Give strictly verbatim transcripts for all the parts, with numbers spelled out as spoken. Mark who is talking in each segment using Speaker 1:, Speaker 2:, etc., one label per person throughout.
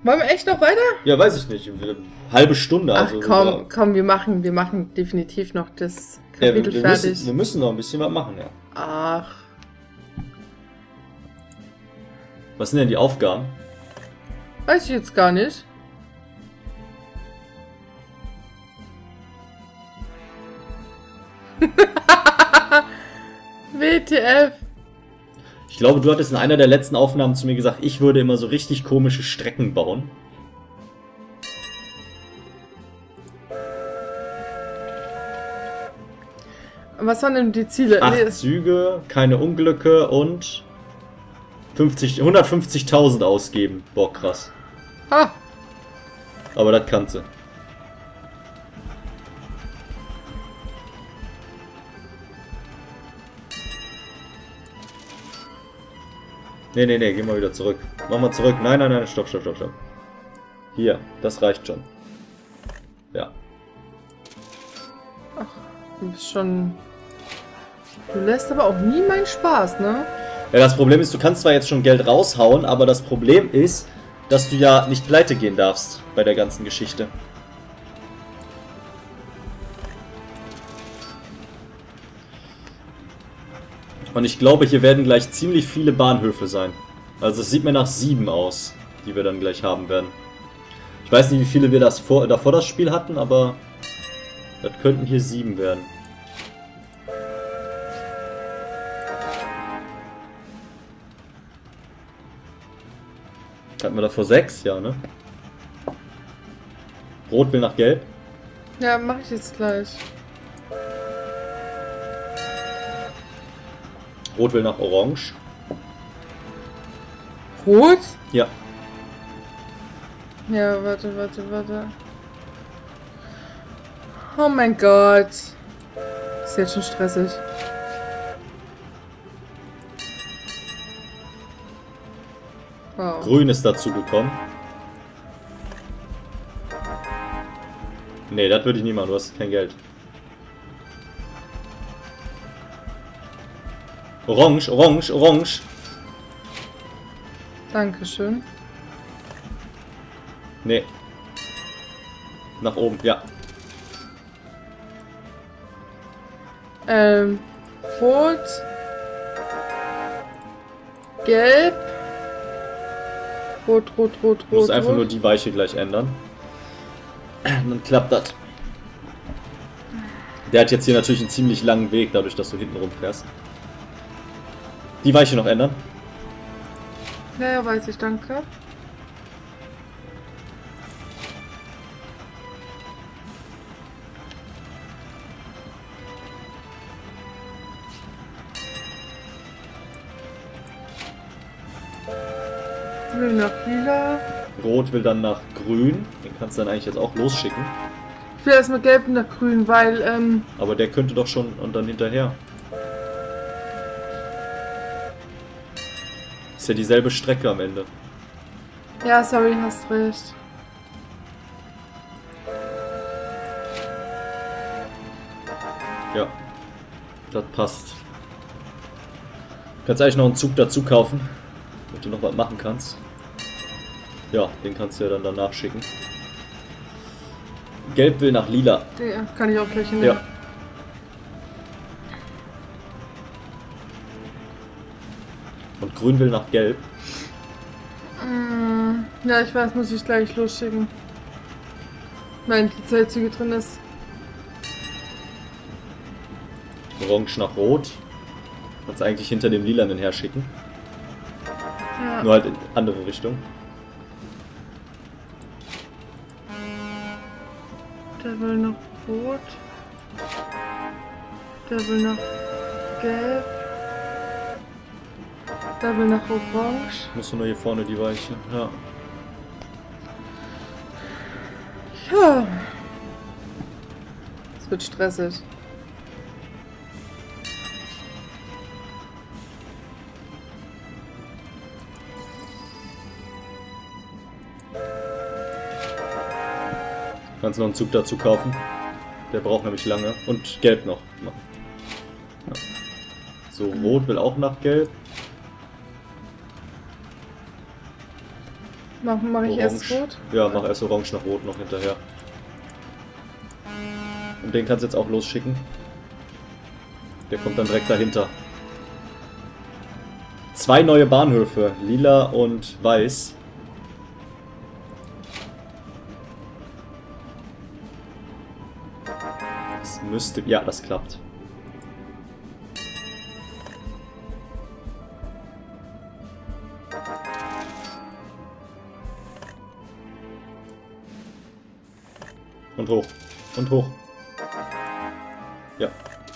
Speaker 1: Wollen wir echt noch weiter?
Speaker 2: Ja, weiß ich nicht. Halbe Stunde.
Speaker 1: Ach
Speaker 2: also
Speaker 1: komm,
Speaker 2: sogar.
Speaker 1: komm, wir machen, wir machen definitiv noch das
Speaker 2: Ja,
Speaker 1: Kapitel
Speaker 2: wir, wir,
Speaker 1: fertig.
Speaker 2: müssen, wir müssen noch ein bisschen was machen, ja.
Speaker 1: Ach.
Speaker 2: Was sind denn die Aufgaben?
Speaker 1: Weiß ich jetzt gar nicht. W T F.
Speaker 2: Ich glaube, du hattest in einer der letzten Aufnahmen zu mir gesagt, ich würde immer so richtig komische Strecken bauen.
Speaker 1: Was waren denn die Ziele?
Speaker 2: Acht
Speaker 1: Nee,
Speaker 2: Züge, keine Unglücke und fünfzig, hundertfünfzigtausend ausgeben. Boah, krass.
Speaker 1: ha.
Speaker 2: Aber das kannst du. Nee, nee, nee, geh mal wieder zurück. Mach mal zurück. Nein, nein, nein, stopp, stopp, stopp, stopp. Hier, das reicht schon. Ja.
Speaker 1: Ach, du bist schon... Du lässt aber auch nie meinen Spaß, ne?
Speaker 2: Ja, das Problem ist, du kannst zwar jetzt schon Geld raushauen, aber das Problem ist, dass du ja nicht pleite gehen darfst bei der ganzen Geschichte. Und ich glaube, hier werden gleich ziemlich viele Bahnhöfe sein. Also es sieht mir nach sieben aus, die wir dann gleich haben werden. Ich weiß nicht, wie viele wir das vor, davor das Spiel hatten, aber das könnten hier sieben werden. Hatten wir davor sechs? Ja, ne? Rot will nach Gelb.
Speaker 1: Ja, mach ich jetzt gleich.
Speaker 2: Rot will nach Orange.
Speaker 1: Rot?
Speaker 2: Ja.
Speaker 1: Ja, warte, warte, warte. Oh mein Gott. Ist jetzt schon stressig. Wow.
Speaker 2: Grün ist dazu gekommen. Nee, das würde ich nie machen, du hast kein Geld. Orange, Orange, Orange.
Speaker 1: Dankeschön.
Speaker 2: Nee. Nach oben, ja.
Speaker 1: Ähm, Rot. Gelb. Rot, rot, rot,
Speaker 2: Du musst
Speaker 1: rot,
Speaker 2: einfach
Speaker 1: rot.
Speaker 2: nur die Weiche gleich ändern. Dann klappt das. Der hat jetzt hier natürlich einen ziemlich langen Weg, dadurch, dass du hinten rumfährst. Die Weiche noch ändern.
Speaker 1: Ja, ja, weiß ich, danke. Will nach lila.
Speaker 2: Rot will dann nach grün. Den kannst du dann eigentlich jetzt auch losschicken.
Speaker 1: Ich will erstmal gelb nach grün, weil, ähm...
Speaker 2: Aber der könnte doch schon und dann hinterher. Ist ja dieselbe Strecke am Ende.
Speaker 1: Ja, sorry, hast recht.
Speaker 2: Ja. Das passt. Du kannst eigentlich noch einen Zug dazu kaufen, damit du noch was machen kannst. Ja, den kannst du ja dann danach schicken. Gelb will nach lila.
Speaker 1: Ja, kann ich auch gleich nehmen.
Speaker 2: Ja. Und grün will nach gelb.
Speaker 1: Mm, ja, ich weiß, muss ich gleich losschicken. Wenn die Zeitzüge drin ist.
Speaker 2: Orange nach rot. Kannst du eigentlich hinter dem lilanen herschicken.
Speaker 1: Ja.
Speaker 2: Nur halt in andere Richtung.
Speaker 1: Der will nach rot. Der will nach gelb. Der will nach orange.
Speaker 2: Musst du nur hier vorne die Weiche. Ja.
Speaker 1: Ja. Es wird stressig.
Speaker 2: Kannst noch einen Zug dazu kaufen. Der braucht nämlich lange. Und gelb noch. Ja. So, rot will auch nach gelb.
Speaker 1: Mach, mach ich erst rot?
Speaker 2: Ja, mach erst orange nach rot noch hinterher. Und den kannst du jetzt auch losschicken. Der kommt dann direkt dahinter. Zwei neue Bahnhöfe, lila und weiß. Das müsste... Ja, das klappt. Und hoch. Und hoch. Ja.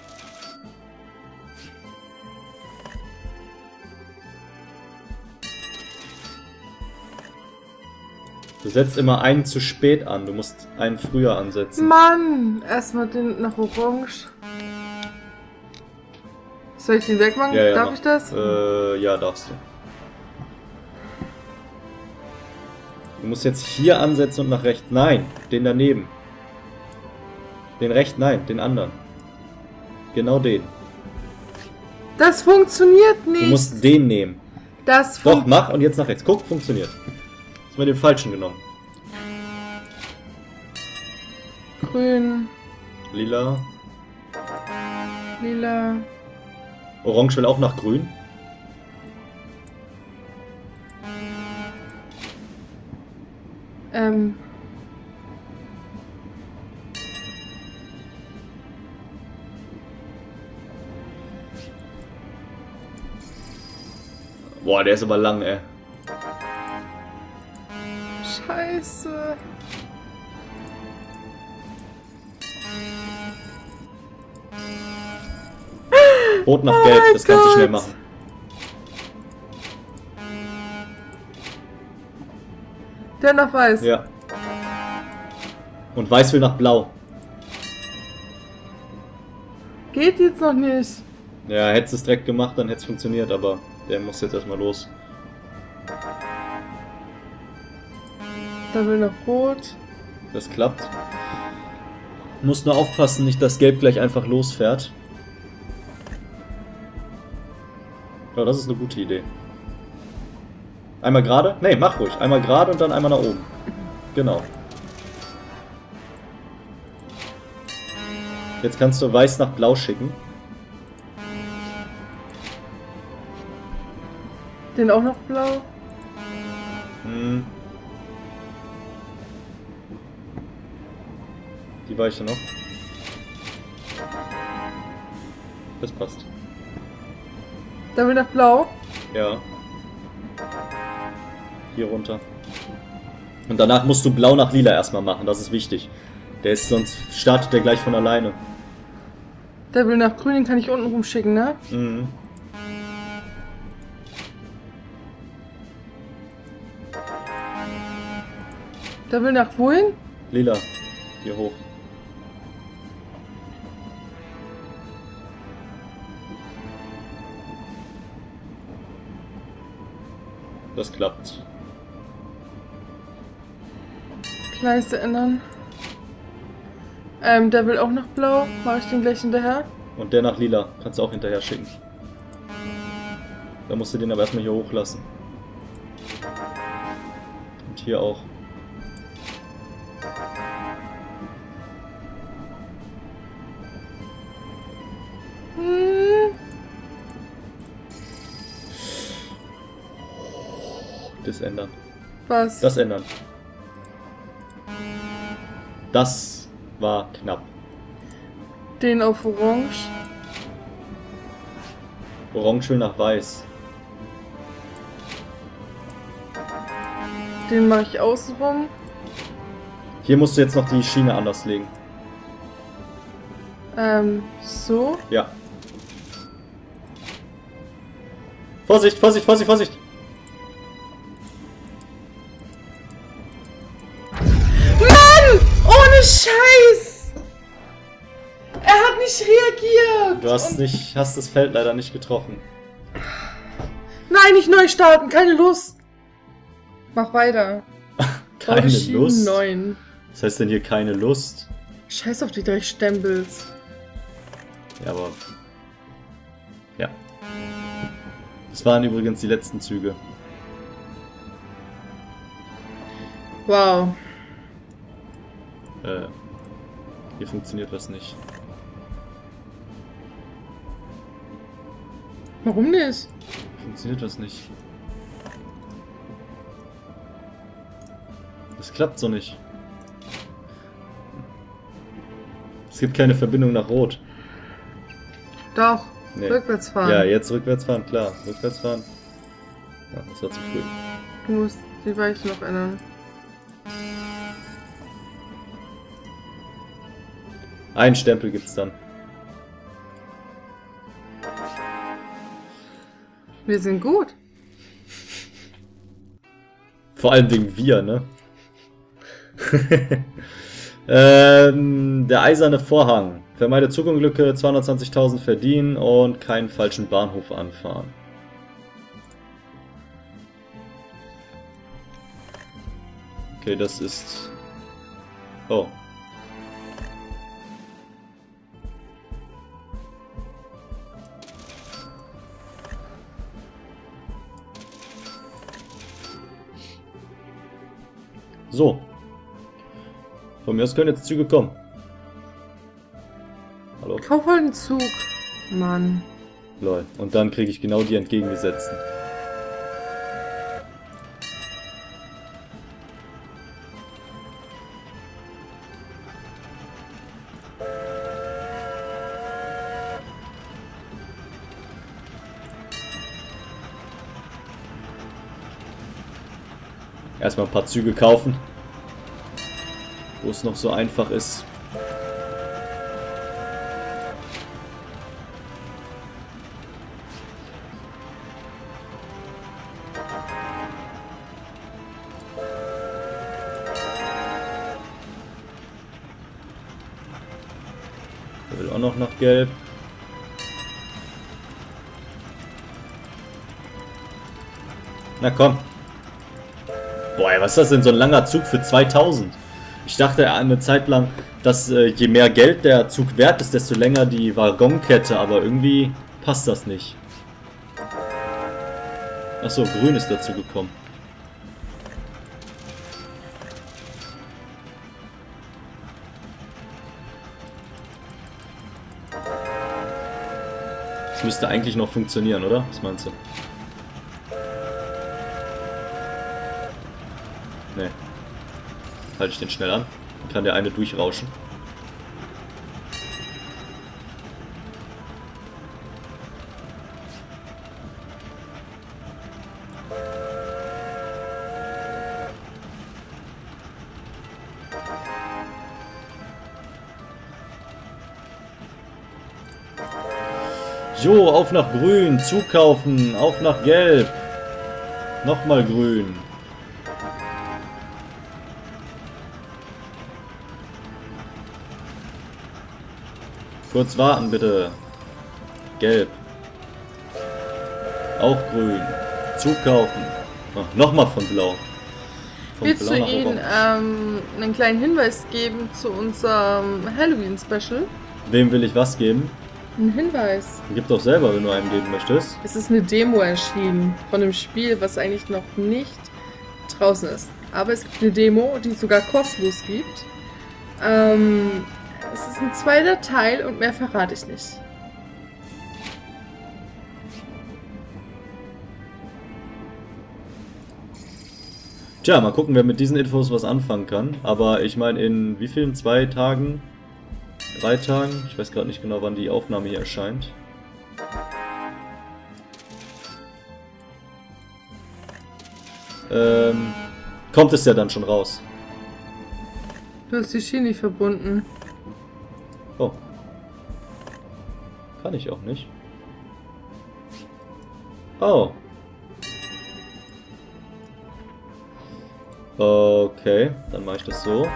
Speaker 2: Du setzt immer einen zu spät an. Du musst einen früher ansetzen.
Speaker 1: Mann! Erstmal den nach orange. Soll ich den wegmachen?
Speaker 2: Ja, ja,
Speaker 1: Darf
Speaker 2: mach.
Speaker 1: ich das?
Speaker 2: Äh, ja, darfst du. Du musst jetzt hier ansetzen und nach rechts. Nein, den daneben. Den rechten, nein, den anderen. Genau den.
Speaker 1: Das funktioniert nicht.
Speaker 2: Du musst den nehmen.
Speaker 1: Das
Speaker 2: Doch, mach und jetzt nach rechts. Guck, funktioniert. Hast du den falschen genommen.
Speaker 1: Grün.
Speaker 2: Lila.
Speaker 1: Lila.
Speaker 2: Orange will auch nach grün.
Speaker 1: Ähm.
Speaker 2: Boah, der ist aber lang, ey.
Speaker 1: Scheiße.
Speaker 2: Rot nach
Speaker 1: Oh
Speaker 2: gelb,
Speaker 1: mein
Speaker 2: das kannst du
Speaker 1: Gott.
Speaker 2: schnell machen.
Speaker 1: Der nach weiß.
Speaker 2: Ja. Und weiß will nach blau.
Speaker 1: Geht jetzt noch nicht.
Speaker 2: Ja, hättest du es direkt gemacht, dann hätte es funktioniert, aber der muss jetzt erstmal los.
Speaker 1: Da will noch rot.
Speaker 2: Das klappt. Muss nur aufpassen, nicht dass gelb gleich einfach losfährt. Ja, das ist eine gute Idee. Einmal gerade? Ne, mach ruhig. Einmal gerade und dann einmal nach oben. Genau. Jetzt kannst du weiß nach blau schicken.
Speaker 1: Den auch noch blau.
Speaker 2: Hm. Die Weiche noch. Das passt.
Speaker 1: Da will nach blau.
Speaker 2: Ja. Hier runter. Und danach musst du blau nach lila erstmal machen, das ist wichtig. Der ist, sonst startet der gleich von alleine.
Speaker 1: Der will nach grün, den kann ich unten rumschicken, ne?
Speaker 2: Mhm.
Speaker 1: Der will nach wohin?
Speaker 2: Lila. Hier hoch. Das klappt.
Speaker 1: Leiste ändern. Ähm, der will auch nach blau. Mache ich den gleich hinterher?
Speaker 2: Und der nach lila. Kannst du auch hinterher schicken. Da musst du den aber erstmal hier hochlassen. Und hier auch.
Speaker 1: Hm.
Speaker 2: Das ändern.
Speaker 1: Was?
Speaker 2: Das ändern. Das war knapp.
Speaker 1: Den auf orange.
Speaker 2: Orange will nach weiß.
Speaker 1: Den mache ich außen rum.
Speaker 2: Hier musst du jetzt noch die Schiene anders legen.
Speaker 1: Ähm, so.
Speaker 2: Ja. Vorsicht, Vorsicht, Vorsicht, Vorsicht!
Speaker 1: Mann! Ohne Scheiß! Er hat nicht reagiert!
Speaker 2: Du hast
Speaker 1: Und-
Speaker 2: nicht, hast das Feld leider nicht getroffen.
Speaker 1: Nein, nicht neu starten, keine Lust! Mach weiter.
Speaker 2: Keine
Speaker 1: Baue Schienen
Speaker 2: Lust.
Speaker 1: neun.
Speaker 2: Was heißt denn hier keine Lust?
Speaker 1: Scheiß auf die drei Stempels.
Speaker 2: Ja, aber... Ja. Das waren übrigens die letzten Züge.
Speaker 1: Wow.
Speaker 2: Äh, hier funktioniert was nicht.
Speaker 1: Warum nicht?
Speaker 2: Funktioniert was nicht. Das klappt so nicht. Es gibt keine Verbindung nach Rot.
Speaker 1: Doch.
Speaker 2: Nee.
Speaker 1: Rückwärts fahren.
Speaker 2: Ja, jetzt rückwärts fahren, klar. Rückwärts fahren. Ja, das war zu früh.
Speaker 1: Du musst die Weiche noch ändern.
Speaker 2: Ein Stempel gibt's dann.
Speaker 1: Wir sind gut.
Speaker 2: Vor allem wegen wir, ne? ähm, der eiserne Vorhang. Vermeide Zugunglücke, zweihundertzwanzigtausend verdienen und keinen falschen Bahnhof anfahren. Okay, das ist... Oh. So. Von mir aus können jetzt Züge kommen. Hallo?
Speaker 1: Kauf halt einen Zug. Mann.
Speaker 2: Lol. Und dann kriege ich genau die entgegengesetzten. Erstmal ein paar Züge kaufen, wo es noch so einfach ist. Der will auch noch nach Gelb. Na komm. Boah, was ist das denn so ein langer Zug für zweitausend? Ich dachte eine Zeit lang, dass äh, je mehr Geld der Zug wert ist, desto länger die Waggonkette, aber irgendwie passt das nicht. Achso, grün ist dazu gekommen. Das müsste eigentlich noch funktionieren, oder? Was meinst du? Nee. Halte ich den schnell an. Dann kann der eine durchrauschen. Jo, auf nach grün, zukaufen, auf nach gelb. Nochmal grün. Kurz warten, bitte. Gelb. Auch grün. Zukaufen. Oh, nochmal von Blau. Von
Speaker 1: Willst
Speaker 2: Blau
Speaker 1: du
Speaker 2: nach
Speaker 1: ihnen
Speaker 2: Orange.
Speaker 1: ähm, einen kleinen Hinweis geben zu unserem Halloween-Special?
Speaker 2: Wem will ich was geben?
Speaker 1: Ein Hinweis.
Speaker 2: Gib doch selber, wenn du einen geben möchtest.
Speaker 1: Es ist eine Demo erschienen von einem Spiel, was eigentlich noch nicht draußen ist. Aber es gibt eine Demo, die es sogar kostenlos gibt. Ähm, es ist ein zweiter Teil und mehr verrate ich nicht.
Speaker 2: Tja, mal gucken, wer mit diesen Infos was anfangen kann. Aber ich meine, in wie vielen? Zwei Tagen? Drei Tagen? Ich weiß gerade nicht genau, wann die Aufnahme hier erscheint. Ähm, kommt es ja dann schon raus.
Speaker 1: Du hast die Schiene nicht verbunden.
Speaker 2: Oh. Kann ich auch nicht. Oh. Okay, dann mache ich das so.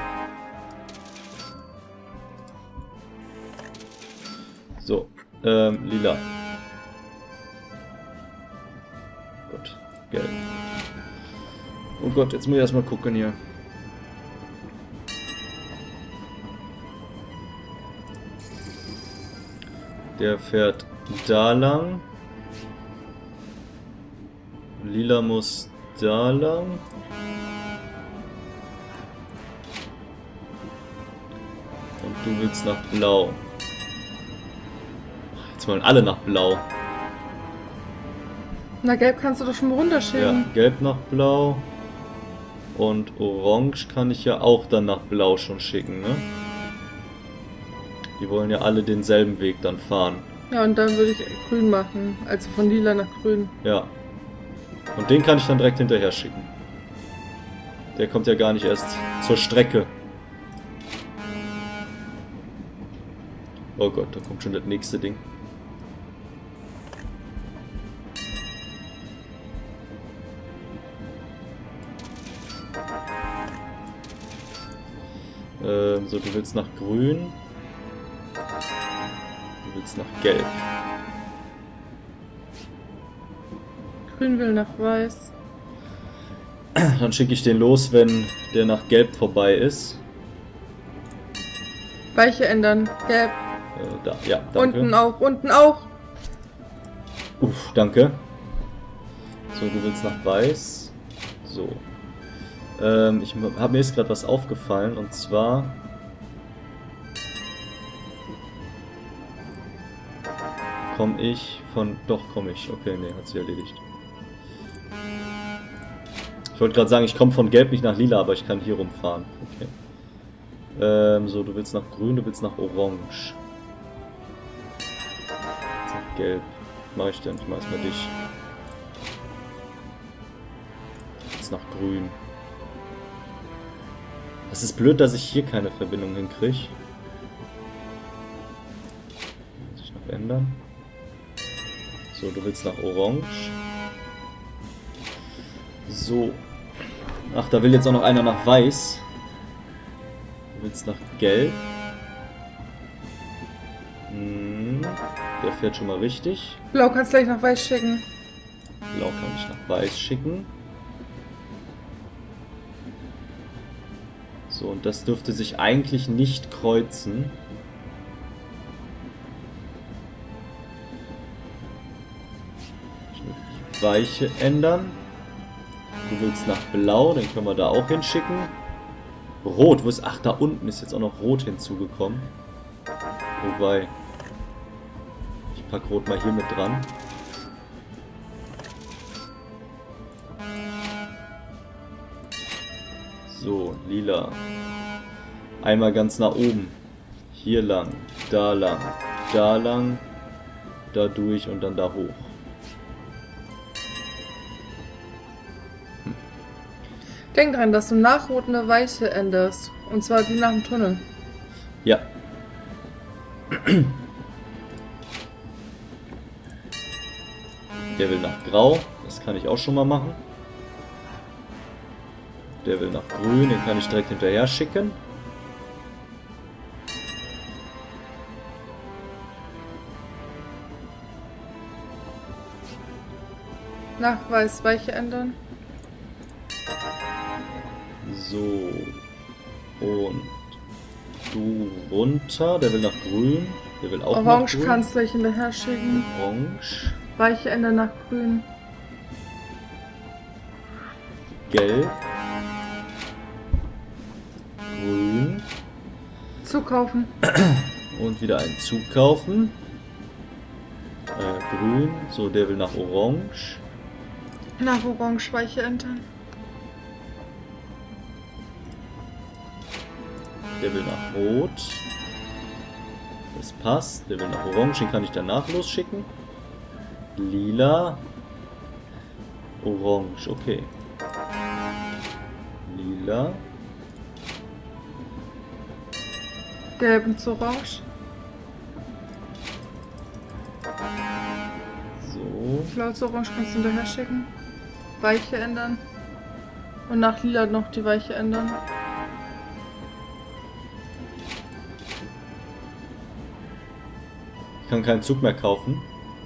Speaker 2: So, ähm, lila. Gut, gelb. Oh Gott, jetzt muss ich erstmal gucken hier. Der fährt da lang. Lila muss da lang. Du willst nach Blau. Jetzt wollen alle nach Blau.
Speaker 1: Na, Gelb kannst du doch schon mal runterschieben.
Speaker 2: Ja, Gelb nach Blau. Und Orange kann ich ja auch dann nach Blau schon schicken, ne? Die wollen ja alle denselben Weg dann fahren.
Speaker 1: Ja, und dann würde ich Grün machen. Also von Lila nach Grün.
Speaker 2: Ja. Und den kann ich dann direkt hinterher schicken. Der kommt ja gar nicht erst zur Strecke. Oh Gott, da kommt schon das nächste Ding. Ähm, so, du willst nach Grün. Du willst nach Gelb.
Speaker 1: Grün will nach Weiß.
Speaker 2: Dann schicke ich den los, wenn der nach Gelb vorbei ist.
Speaker 1: Weiche ändern. Gelb.
Speaker 2: Äh, da, ja, danke.
Speaker 1: Unten auch, unten auch.
Speaker 2: Uff, danke. So, du willst nach Weiß. So. Ähm, ich habe mir jetzt gerade was aufgefallen, und zwar... Komme ich von... Doch, komme ich. Okay, nee, hat sich erledigt. Ich wollte gerade sagen, ich komme von Gelb nicht nach Lila, aber ich kann hier rumfahren. Okay. Ähm, so, du willst nach Grün, du willst nach Orange. Jetzt nach Gelb. Was mache ich denn? Ich mache erstmal dich. Jetzt nach Grün. Es ist blöd, dass ich hier keine Verbindung hinkriege. Muss ich noch ändern. So, du willst nach Orange. So. Ach, da will jetzt auch noch einer nach Weiß. Du willst nach Gelb. Hm, der fährt schon mal richtig.
Speaker 1: Blau kannst gleich nach Weiß schicken.
Speaker 2: Blau kann ich nach Weiß schicken. So, und das dürfte sich eigentlich nicht kreuzen. Ich will die Weiche ändern. Du willst nach Blau, den können wir da auch hinschicken. Rot, wo ist... Ach, da unten ist jetzt auch noch Rot hinzugekommen. Wobei... Ich packe Rot mal hier mit dran. So, Lila. Einmal ganz nach oben. Hier lang, da lang, da lang, da durch und dann da hoch.
Speaker 1: Denk dran, dass du nach Rot eine Weiche änderst. Und zwar die nach dem Tunnel.
Speaker 2: Ja. Der will nach Grau. Das kann ich auch schon mal machen. Der will nach Grün. Den kann ich direkt hinterher schicken.
Speaker 1: Nach Weiß Weiche ändern.
Speaker 2: So. Und du runter. Der will nach Grün. Der will auch
Speaker 1: Orange
Speaker 2: nach Grün.
Speaker 1: kannst du gleich hinterher schicken.
Speaker 2: Orange.
Speaker 1: Weiche ändern nach Grün.
Speaker 2: Gelb. Grün.
Speaker 1: Zukaufen.
Speaker 2: Und wieder einen Zug kaufen. Äh, grün. So, der will nach Orange.
Speaker 1: Nach Orange Weiche ändern.
Speaker 2: Der will nach Rot. Das passt. Der will nach Orange. Den kann ich danach losschicken. Lila. Orange. Okay. Lila.
Speaker 1: Gelb und zu Orange.
Speaker 2: So.
Speaker 1: Blau zu Orange kannst du hinterher schicken. Weiche ändern. Und nach Lila noch die Weiche ändern.
Speaker 2: Ich kann keinen Zug mehr kaufen.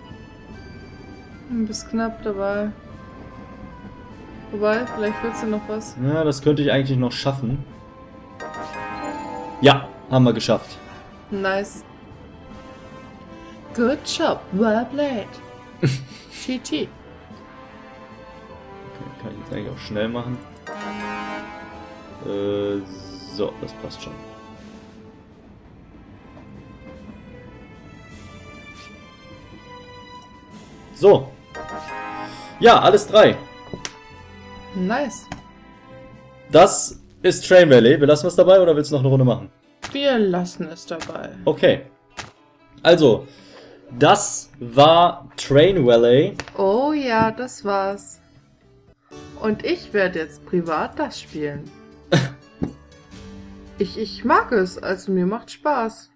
Speaker 1: Du bist knapp dabei. Wobei, vielleicht willst du noch was.
Speaker 2: Ja, das könnte ich eigentlich noch schaffen. Ja, haben wir geschafft.
Speaker 1: Nice. Good job, well played. G G.
Speaker 2: Okay, kann ich jetzt eigentlich auch schnell machen. Äh, so, das passt schon. So. Ja, alles drei.
Speaker 1: Nice.
Speaker 2: Das ist Train Valley. Wir lassen es dabei oder willst du noch eine Runde machen?
Speaker 1: Wir lassen es dabei.
Speaker 2: Okay. Also, das war Train Valley.
Speaker 1: Oh ja, das war's. Und ich werde jetzt privat das spielen. ich, ich mag es, also mir macht Spaß.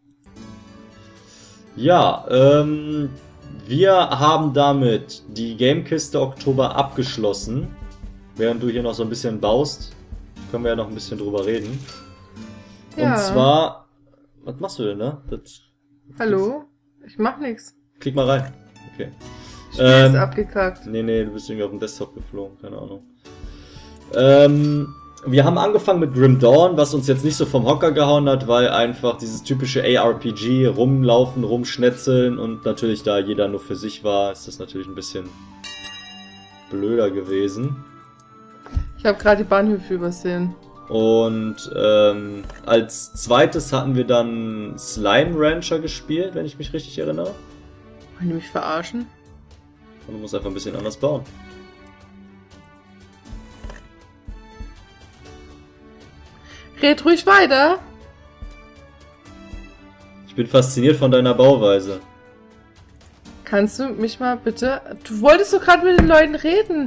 Speaker 2: Ja, ähm, wir haben damit die Gamekiste Oktober abgeschlossen. Während du hier noch so ein bisschen baust, können wir ja noch ein bisschen drüber reden.
Speaker 1: Ja.
Speaker 2: Und zwar, was machst du denn, ne? Das,
Speaker 1: Hallo? Ich mach nix.
Speaker 2: klick mal rein. Okay.
Speaker 1: Spiel
Speaker 2: Ähm,
Speaker 1: ist abgekackt.
Speaker 2: Nee, nee, du bist irgendwie auf dem Desktop geflogen, keine Ahnung. Ähm, wir haben angefangen mit Grim Dawn, was uns jetzt nicht so vom Hocker gehauen hat, weil einfach dieses typische A R P G, rumlaufen, rumschnetzeln und natürlich da jeder nur für sich war, ist das natürlich ein bisschen blöder gewesen.
Speaker 1: Ich habe gerade die Bahnhöfe übersehen.
Speaker 2: Und ähm, als zweites hatten wir dann Slime Rancher gespielt, wenn ich mich richtig erinnere.
Speaker 1: Wollen die mich verarschen?
Speaker 2: Und du musst einfach ein bisschen anders bauen.
Speaker 1: Red ruhig weiter.
Speaker 2: Ich bin fasziniert von deiner Bauweise.
Speaker 1: Kannst du mich mal bitte... Du wolltest doch gerade mit den Leuten reden.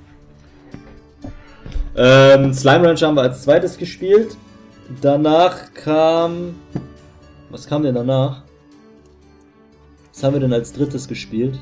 Speaker 2: Ähm, Slime Rancher haben wir als zweites gespielt. Danach kam... Was kam denn danach? Was haben wir denn als drittes gespielt?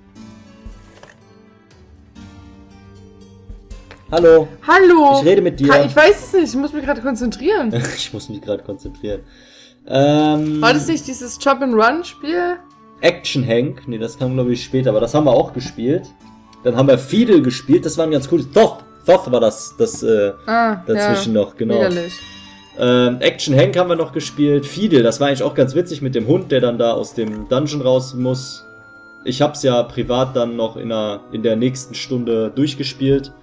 Speaker 2: Hallo.
Speaker 1: Hallo.
Speaker 2: Ich rede mit dir.
Speaker 1: Ka- Ich weiß es nicht, ich muss mich gerade konzentrieren.
Speaker 2: Ich muss mich gerade konzentrieren. Ähm,
Speaker 1: War das nicht dieses Jump-and-Run-Spiel?
Speaker 2: Action Hank. Ne, das kam glaube ich später, aber das haben wir auch gespielt. Dann haben wir Fiedel gespielt, das war ein ganz cooles... Thoth! Thoth war das, das äh,
Speaker 1: Ah,
Speaker 2: dazwischen
Speaker 1: ja.
Speaker 2: noch, genau.
Speaker 1: Widerlich.
Speaker 2: Ähm, Action Hank haben wir noch gespielt. Fiedel, das war eigentlich auch ganz witzig mit dem Hund, der dann da aus dem Dungeon raus muss. Ich hab's ja privat dann noch in der, in der nächsten Stunde durchgespielt.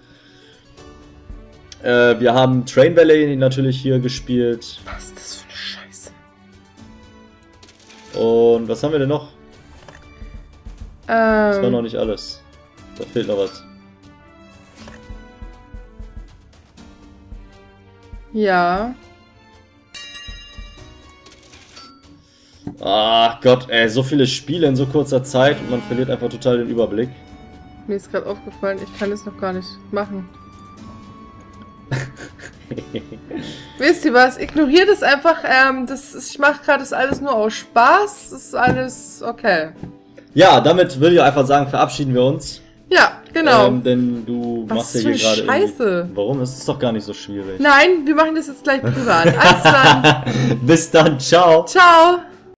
Speaker 2: Äh, wir haben Train Valley natürlich hier gespielt.
Speaker 1: Was ist das für eine Scheiße?
Speaker 2: Und was haben wir denn noch? Das war
Speaker 1: Ähm,
Speaker 2: noch nicht alles. Da fehlt noch was.
Speaker 1: ja.
Speaker 2: Ach Gott, ey, so viele Spiele in so kurzer Zeit und man verliert einfach total den Überblick.
Speaker 1: Mir ist gerade aufgefallen, ich kann es noch gar nicht machen. Wisst ihr was? Ignoriert es einfach. Ähm, das ist, ich mache gerade das alles nur aus Spaß. Das ist alles okay.
Speaker 2: Ja, damit würde ich einfach sagen, verabschieden wir uns.
Speaker 1: Ja, genau.
Speaker 2: Ähm, denn du
Speaker 1: Was
Speaker 2: machst
Speaker 1: ist
Speaker 2: ja
Speaker 1: für
Speaker 2: hier
Speaker 1: eine
Speaker 2: gerade.
Speaker 1: Scheiße?
Speaker 2: irgendwie- Warum? Das ist doch gar nicht so schwierig.
Speaker 1: Nein, wir machen das jetzt gleich privat. Also dann.
Speaker 2: Bis dann, ciao.
Speaker 1: Ciao.